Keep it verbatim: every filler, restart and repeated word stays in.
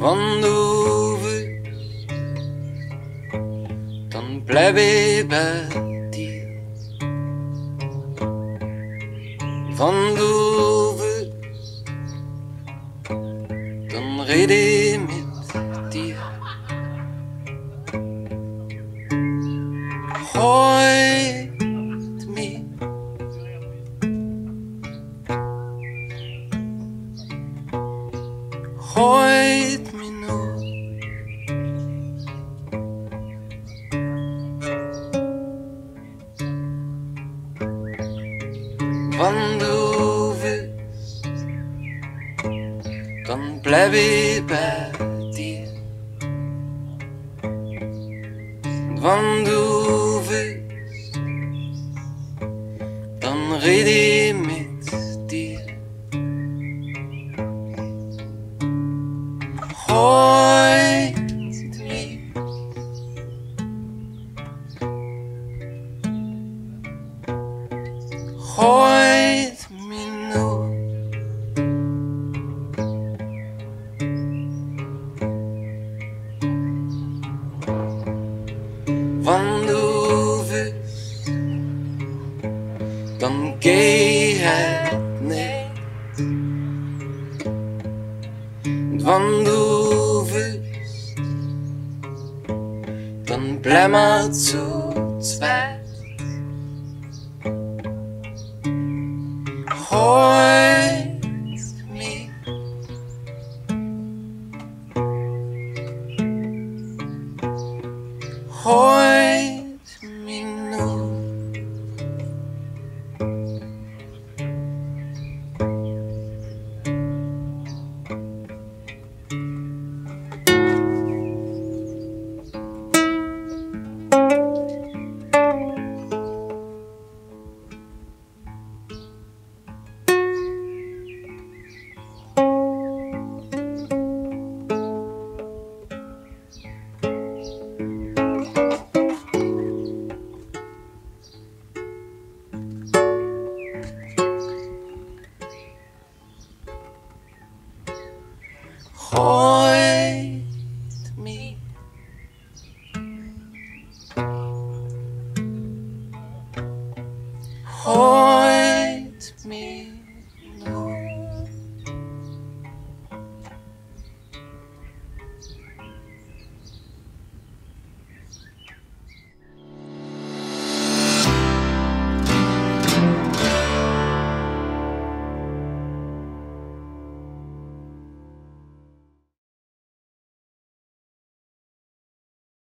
Wenn du willst, dann bleib ich bei dir. Wenn du willst, dann rede ich mit dir. Heut mich, heut mich nur. Wenn du willst, dann bleib ich bei dir. Und wenn du willst, dann rede ich mit dir. Heut mich, heut mich nur. Wenn du willst, dann geh halt nicht. Und wenn du willst, dann bleib mal zu zweit. Heut mich, heut mich nur. Heut